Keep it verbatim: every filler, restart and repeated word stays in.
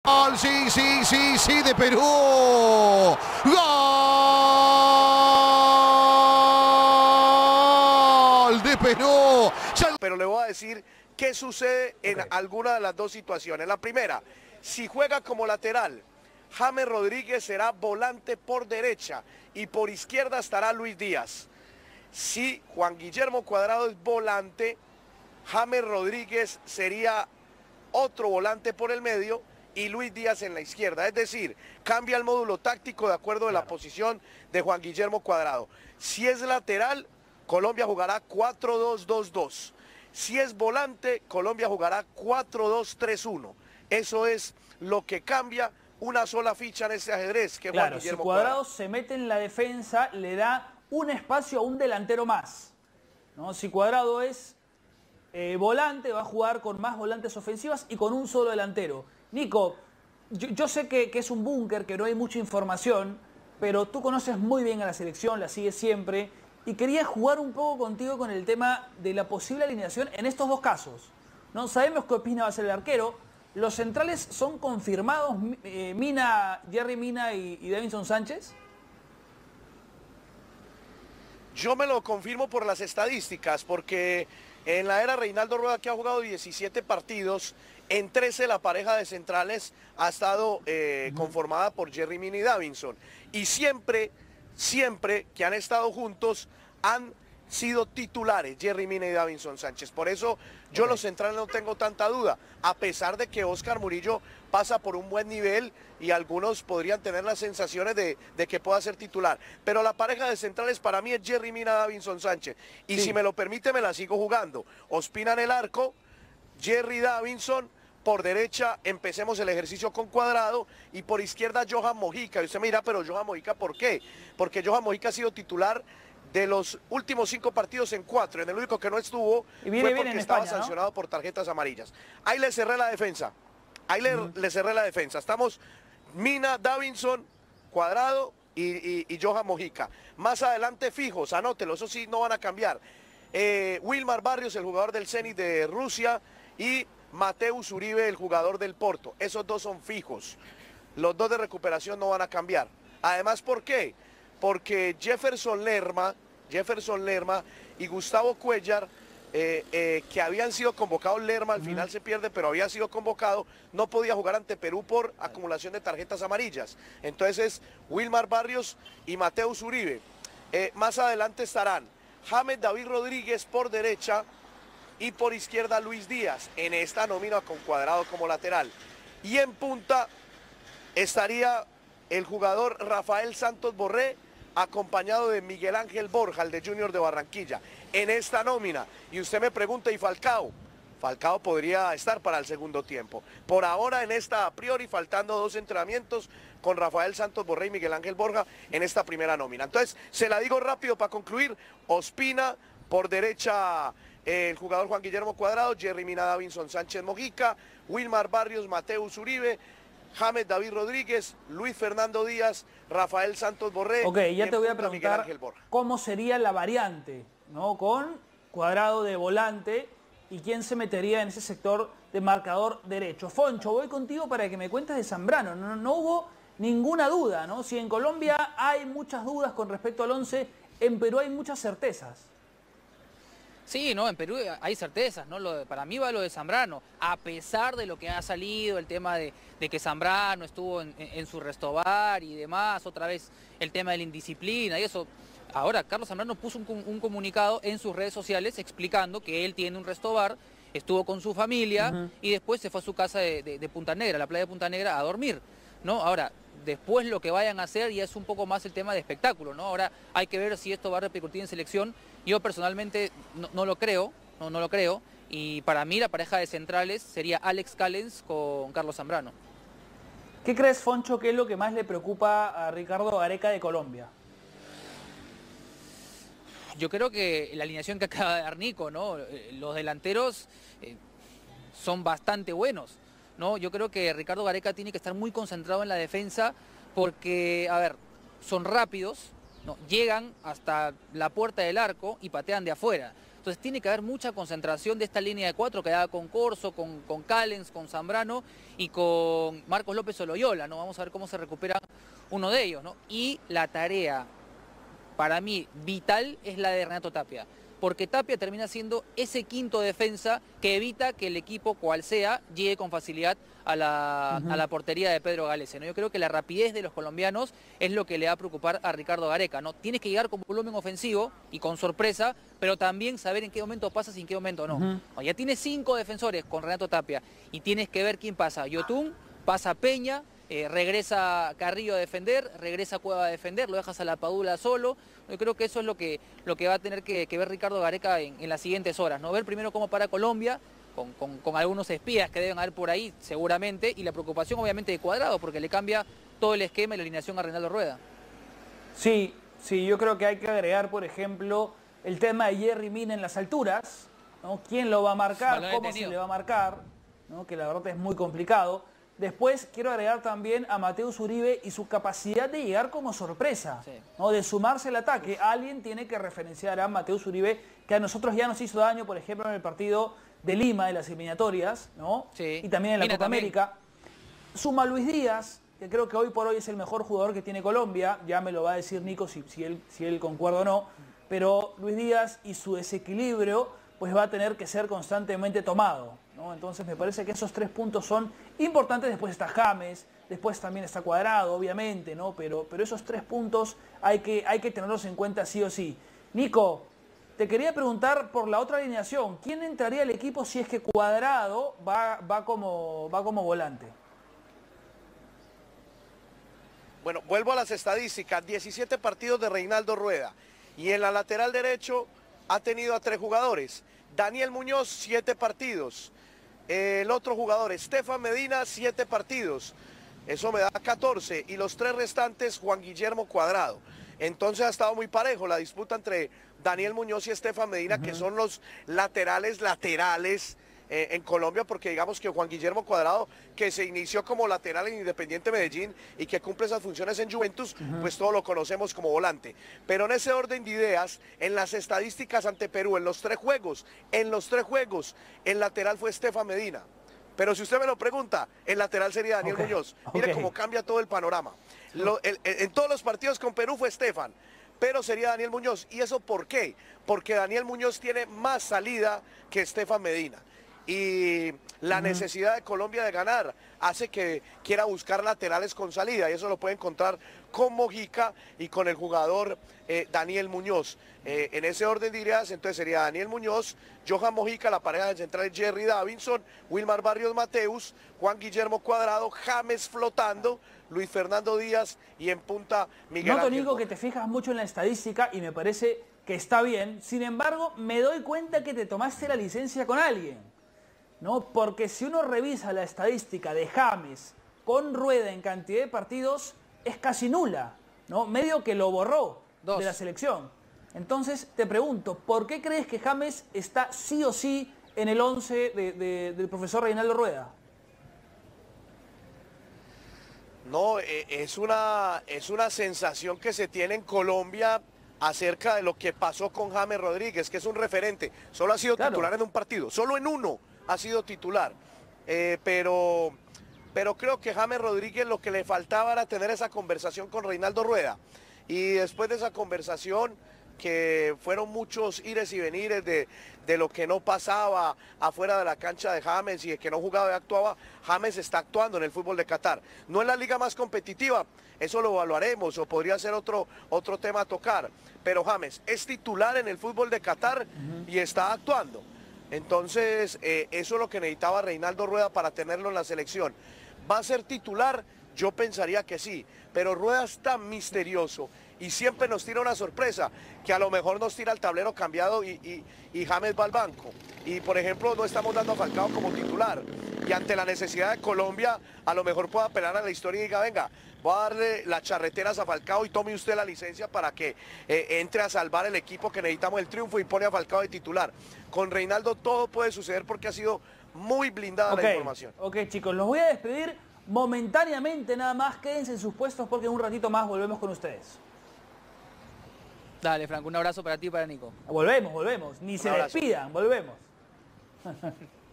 Gol, sí, sí, sí, sí, de Perú. Gol de Perú. Pero le voy a decir qué sucede en okay. alguna de las dos situaciones. La primera, si juega como lateral, James Rodríguez será volante por derecha y por izquierda estará Luis Díaz. Si Juan Guillermo Cuadrado es volante, James Rodríguez sería otro volante por el medio y Luis Díaz en la izquierda. Es decir, cambia el módulo táctico de acuerdo a la posición de Juan Guillermo Cuadrado. Si es lateral, Colombia jugará cuatro dos dos dos. Si es volante, Colombia jugará cuatro dos tres uno. Eso es lo que cambia una sola ficha en ese ajedrez, que claro, Juan Guillermo si Cuadrado Cuadrado se mete en la defensa, le da un espacio a un delantero más, ¿no? Si Cuadrado es eh, volante, va a jugar con más volantes ofensivas y con un solo delantero. Nico, yo, yo sé que, que es un búnker, que no hay mucha información, pero tú conoces muy bien a la selección, la sigues siempre, y quería jugar un poco contigo con el tema de la posible alineación en estos dos casos, ¿no? Sabemos que Ospina va a ser el arquero, los centrales son confirmados, eh, Mina, Jerry Mina y, y Davinson Sánchez. Yo me lo confirmo por las estadísticas, porque en la era Reinaldo Rueda, que ha jugado diecisiete partidos, en trece la pareja de centrales ha estado eh, conformada por Jerry Mina y Davinson. Y siempre, siempre que han estado juntos, han sido titulares Jerry Mina y Davinson Sánchez. Por eso yo okay. los centrales no tengo tanta duda, a pesar de que Oscar Murillo pasa por un buen nivel y algunos podrían tener las sensaciones de, de que pueda ser titular. Pero la pareja de centrales para mí es Jerry Mina, Davinson Sánchez. Y sí. si me lo permite, me la sigo jugando. Ospina en el arco, Jerry Davinson, por derecha empecemos el ejercicio con Cuadrado y por izquierda Johan Mojica. Y usted me dirá, pero Johan Mojica, ¿por qué? Porque Johan Mojica ha sido titular de los últimos cinco partidos en cuatro. En el único que no estuvo y viene, fue porque viene estaba España, sancionado, ¿no?, por tarjetas amarillas. Ahí le cerré la defensa. Ahí le, uh-huh. le cerré la defensa. Estamos Mina, Davinson, Cuadrado y, y, y Johan Mojica. Más adelante fijos, anótelo, eso sí no van a cambiar. Eh, Wilmar Barrios, el jugador del Zenit de Rusia, y Mateus Uribe, el jugador del Porto. Esos dos son fijos. Los dos de recuperación no van a cambiar. Además, ¿por qué? Porque Jefferson Lerma, Jefferson Lerma y Gustavo Cuéllar, eh, eh, que habían sido convocados, Lerma al uh-huh. final se pierde, pero había sido convocado, no podía jugar ante Perú por acumulación de tarjetas amarillas. Entonces, Wilmar Barrios y Mateus Uribe. Eh, más adelante estarán James David Rodríguez por derecha y por izquierda Luis Díaz, en esta nómina con Cuadrado como lateral. Y en punta estaría el jugador Rafael Santos Borré, acompañado de Miguel Ángel Borja, el de Junior de Barranquilla, en esta nómina. Y usted me pregunta, ¿y Falcao? Falcao podría estar para el segundo tiempo. Por ahora en esta a priori, faltando dos entrenamientos con Rafael Santos Borré y Miguel Ángel Borja en esta primera nómina. Entonces, se la digo rápido para concluir. Ospina, por derecha el jugador Juan Guillermo Cuadrado, Jerry Mina, Davinson Sánchez Mojica, Wilmar Barrios, Mateus Uribe, James David Rodríguez, Luis Fernando Díaz, Rafael Santos Borré. Ok, ya te voy a preguntar cómo sería la variante, ¿no? Con Cuadrado de volante y quién se metería en ese sector de marcador derecho. Foncho, voy contigo para que me cuentes de Zambrano. No, no hubo ninguna duda, ¿no? Si en Colombia hay muchas dudas con respecto al once, en Perú hay muchas certezas. Sí, no, en Perú hay certezas, ¿no? Lo de, para mí va lo de Zambrano, a pesar de lo que ha salido, el tema de, de que Zambrano estuvo en, en, en su restobar y demás, otra vez el tema de la indisciplina y eso. Ahora, Carlos Zambrano puso un, un comunicado en sus redes sociales explicando que él tiene un restobar, estuvo con su familia uh-huh. y después se fue a su casa de, de, de Punta Negra, la playa de Punta Negra, a dormir, ¿no? Ahora, después lo que vayan a hacer ya es un poco más el tema de espectáculo, ¿no? Ahora hay que ver si esto va a repercutir en selección. Yo personalmente no, no lo creo, no, no lo creo. Y para mí la pareja de centrales sería Alex Callens con Carlos Zambrano. ¿Qué crees, Foncho, que es lo que más le preocupa a Ricardo Gareca de Colombia? Yo creo que la alineación que acaba de dar Nico, ¿no? Los delanteros eh, son bastante buenos, ¿no? Yo creo que Ricardo Gareca tiene que estar muy concentrado en la defensa porque, a ver, son rápidos, ¿no? Llegan hasta la puerta del arco y patean de afuera. Entonces tiene que haber mucha concentración de esta línea de cuatro que da con Corso, con, con Callens, con Zambrano y con Marcos López o Loyola, ¿no? Vamos a ver cómo se recupera uno de ellos, ¿no? Y la tarea, para mí, vital es la de Renato Tapia, porque Tapia termina siendo ese quinto defensa que evita que el equipo, cual sea, llegue con facilidad a la, uh-huh. a la portería de Pedro Galese, ¿no? Yo creo que la rapidez de los colombianos es lo que le va a preocupar a Ricardo Gareca, ¿no? Tienes que llegar con volumen ofensivo y con sorpresa, pero también saber en qué momento pasas y en qué momento no. Uh-huh. No, ya tienes cinco defensores con Renato Tapia y tienes que ver quién pasa. Yotun, pasa Peña, eh, regresa Carrillo a defender, regresa Cueva a defender, lo dejas a la Padula solo. Yo creo que eso es lo que, lo que va a tener que, que ver Ricardo Gareca en, en las siguientes horas, ¿no? Ver primero cómo para Colombia, con, con, con algunos espías que deben haber por ahí seguramente, y la preocupación obviamente de Cuadrado, porque le cambia todo el esquema y la alineación a Reinaldo Rueda. Sí, sí, yo creo que hay que agregar, por ejemplo, el tema de Yerry Mina en las alturas, ¿no? ¿Quién lo va a marcar? Balón ¿Cómo detenido. se le va a marcar? ¿No? Que la verdad es muy complicado. Después quiero agregar también a Mateus Uribe y su capacidad de llegar como sorpresa, sí. ¿no? De sumarse al ataque. Alguien tiene que referenciar a Mateus Uribe, que a nosotros ya nos hizo daño, por ejemplo, en el partido de Lima, de las eliminatorias, ¿no? Sí. Y también en la Mina Copa también. América. Suma Luis Díaz, que creo que hoy por hoy es el mejor jugador que tiene Colombia. Ya me lo va a decir Nico si, si, él, si él concuerda o no. Pero Luis Díaz y su desequilibrio pues va a tener que ser constantemente tomado, ¿no? Entonces me parece que esos tres puntos son importantes. Después está James, después también está Cuadrado, obviamente, ¿no? Pero, pero esos tres puntos hay que, hay que tenerlos en cuenta sí o sí. Nico, te quería preguntar por la otra alineación. ¿Quién entraría al equipo si es que Cuadrado va, va, como, va como volante? Bueno, vuelvo a las estadísticas. diecisiete partidos de Reinaldo Rueda. Y en la lateral derecho ha tenido a tres jugadores. Daniel Muñoz, siete partidos. El otro jugador, Estefan Medina, siete partidos. Eso me da catorce. Y los tres restantes, Juan Guillermo Cuadrado. Entonces ha estado muy parejo la disputa entre Daniel Muñoz y Estefan Medina, uh-huh. que son los laterales laterales eh, en Colombia, porque digamos que Juan Guillermo Cuadrado, que se inició como lateral en Independiente Medellín y que cumple esas funciones en Juventus, uh-huh. pues todos lo conocemos como volante. Pero en ese orden de ideas, en las estadísticas ante Perú, en los tres juegos, en los tres juegos, el lateral fue Estefan Medina. Pero si usted me lo pregunta, el lateral sería Daniel okay. Muñoz. Mire okay. cómo cambia todo el panorama. Lo, el, el, en todos los partidos con Perú fue Estefan, pero sería Daniel Muñoz. ¿Y eso por qué? Porque Daniel Muñoz tiene más salida que Estefan Medina. Y la uh-huh. necesidad de Colombia de ganar hace que quiera buscar laterales con salida, y eso lo puede encontrar con Mojica y con el jugador eh, Daniel Muñoz. Eh, en ese orden de ideas, entonces sería Daniel Muñoz, Johan Mojica, la pareja de centrales Yerry Davinson, Wilmar Barrios Mateus, Juan Guillermo Cuadrado, James flotando, Luis Fernando Díaz y en punta Miguel Noto, Ángel. Nico, que te fijas mucho en la estadística y me parece que está bien. Sin embargo, me doy cuenta que te tomaste la licencia con alguien, ¿no? Porque si uno revisa la estadística de James con Rueda en cantidad de partidos, es casi nula, ¿no? Medio que lo borró Dos. de la selección. Entonces, te pregunto, ¿por qué crees que James está sí o sí en el once de, de, del profesor Reinaldo Rueda? No, es una, es una sensación que se tiene en Colombia acerca de lo que pasó con James Rodríguez, que es un referente. Solo ha sido claro. titular en un partido, solo en uno ha sido titular. Eh, pero, pero creo que James Rodríguez lo que le faltaba era tener esa conversación con Reinaldo Rueda. Y después de esa conversación, que fueron muchos ires y venires de, de lo que no pasaba afuera de la cancha de James y de que no jugaba y actuaba, James está actuando en el fútbol de Qatar. No es la liga más competitiva, eso lo evaluaremos o podría ser otro, otro tema a tocar, pero James es titular en el fútbol de Qatar uh-huh. y está actuando. Entonces eh, eso es lo que necesitaba Reinaldo Rueda para tenerlo en la selección. ¿Va a ser titular? Yo pensaría que sí, pero Rueda es tan misterioso y siempre nos tira una sorpresa, que a lo mejor nos tira el tablero cambiado y, y, y James va al banco. Y por ejemplo no estamos dando a Falcao como titular, y ante la necesidad de Colombia a lo mejor pueda apelar a la historia y diga, venga, voy a darle las charreteras a Falcao y tome usted la licencia para que eh, entre a salvar el equipo, que necesitamos el triunfo, y pone a Falcao de titular. Con Reinaldo todo puede suceder porque ha sido muy blindada okay. la información. Ok, chicos, los voy a despedir momentáneamente nada más. Quédense en sus puestos porque en un ratito más volvemos con ustedes. Dale, Franco, un abrazo para ti y para Nico. Volvemos, volvemos. Ni Un se abrazo. despidan, volvemos.